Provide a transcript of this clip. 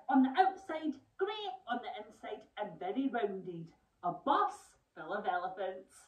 on the outside, grey on the inside, and very rounded. A bus full of elephants.